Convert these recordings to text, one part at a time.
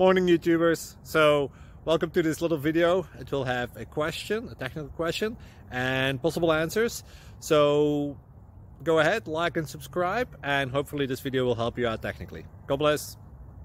Morning YouTubers. So welcome to this little video. It will have a question, a technical question, and possible answers. So go ahead, like and subscribe, and hopefully this video will help you out technically. God bless.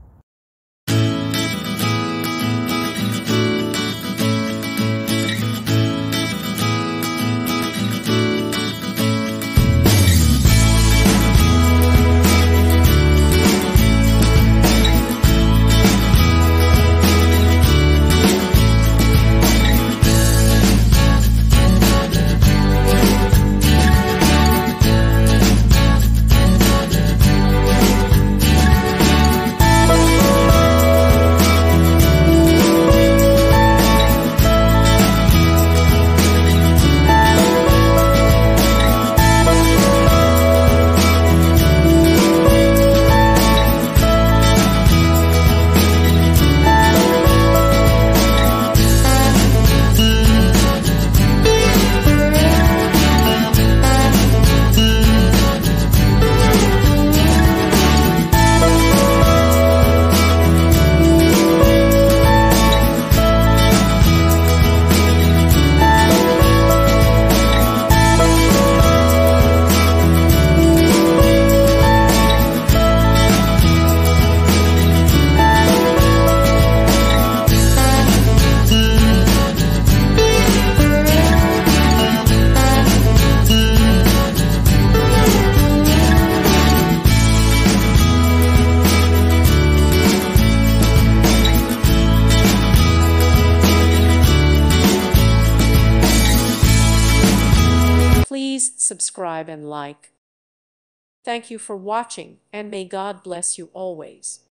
Please subscribe and like. Thank you for watching, and may God bless you always.